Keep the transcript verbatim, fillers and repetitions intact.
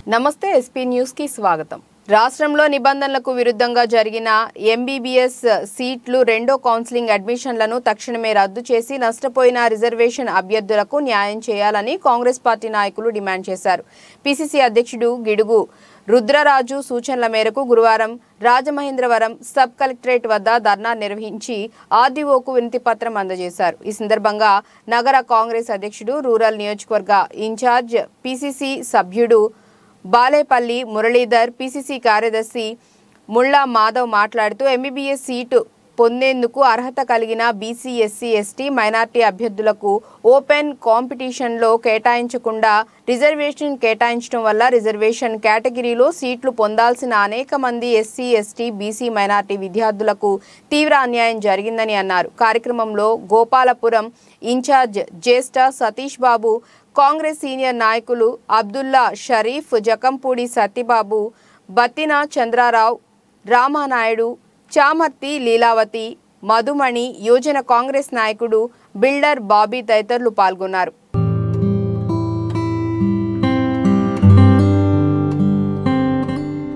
నమస్తే SP news కి స్వాగతం। రాష్ట్రంలో నిబంధనలకు విరుద్ధంగా జరిగిన ఎంబీబీఎస్ సీట్లు రెండో కౌన్సిలింగ్ అడ్మిషన్లను తక్షణమే రద్దు చేసి నష్టపోయిన రిజర్వేషన్ అభ్యర్థులకు న్యాయం చేయాలని కాంగ్రెస్ పార్టీ నాయకులు డిమాండ్ చేశారు। పీసీసీ అధ్యక్షుడు గిడుగు రుద్రరాజు సూచనల మేరకు గురువారం రాజమహేంద్రవరం సబ్ కలెక్టరేట్ వద్ద ధర్నా నిర్వహించి ఆర్డీఓకు వినతి పత్రం అందజేశారు। ఈ సందర్భంగా నగర కాంగ్రెస్ అధ్యక్షుడు రూరల్ నియోజకవర్గ ఇన్ఛార్జ్ పీసీసీ సభ్యుడు బాలేపల్లి మురళీధర్ పీసీసీ కార్యదర్శి ముల్లా మాధవ్ మాట్లాడుతూ ఎంబీబీఎస్ సీటు పొందేందుకు అర్హత కలిగిన బీసీ ఎస్సీ ఎస్టీ మైనార్టీ అభ్యర్థులకు ఓపెన్ కాంపిటీషన్లో కేటాయించకుండా రిజర్వేషన్ కేటాయించడం వల్ల రిజర్వేషన్ కేటగిరీలో సీట్లు పొందాల్సిన అనేక మంది ఎస్సీ ఎస్టీ బీసీ మైనార్టీ విద్యార్థులకు తీవ్ర అన్యాయం జరిగిందని అన్నారు। కార్యక్రమంలో గోపాలపురం ఇన్ఛార్జ్ జ్యేష్ఠ సతీష్ బాబు, కాంగ్రెస్ సీనియర్ నాయకులు అబ్దుల్లా షరీఫ్, జకంపూడి సత్యబాబు, బత్తిన చంద్రారావు, రామానాయుడు, చామర్తి లీలావతి, మధుమణి, యోజన కాంగ్రెస్ నాయకుడు బిల్డర్ బాబీ తదితరులు పాల్గొన్నారు।